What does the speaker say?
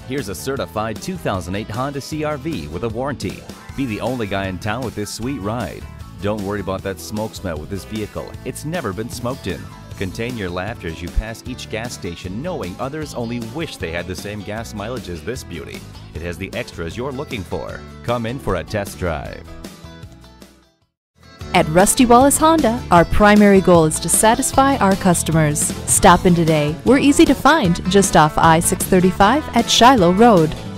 Here's a certified 2008 Honda CR-V with a warranty. Be the only guy in town with this sweet ride. Don't worry about that smoke smell with this vehicle. It's never been smoked in. Contain your laughter as you pass each gas station, knowing others only wish they had the same gas mileage as this beauty. It has the extras you're looking for. Come in for a test drive. At Rusty Wallis Honda, our primary goal is to satisfy our customers. Stop in today. We're easy to find just off I-635 at Shiloh Road.